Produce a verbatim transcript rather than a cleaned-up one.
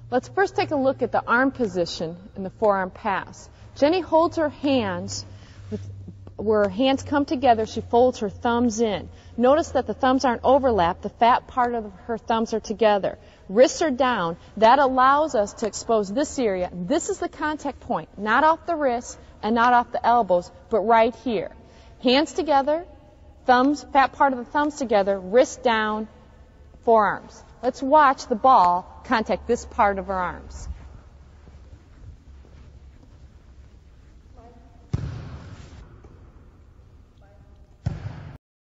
Let's first take a look at the arm position in the forearm pass. Jenny holds her hands, with, where her hands come together, she folds her thumbs in. Notice that the thumbs aren't overlapped, the fat part of her thumbs are together. Wrists are down. That allows us to expose this area. This is the contact point, not off the wrists and not off the elbows, but right here. Hands together, thumbs, fat part of the thumbs together, wrists down, forearms. Let's watch the ball contact this part of our arms.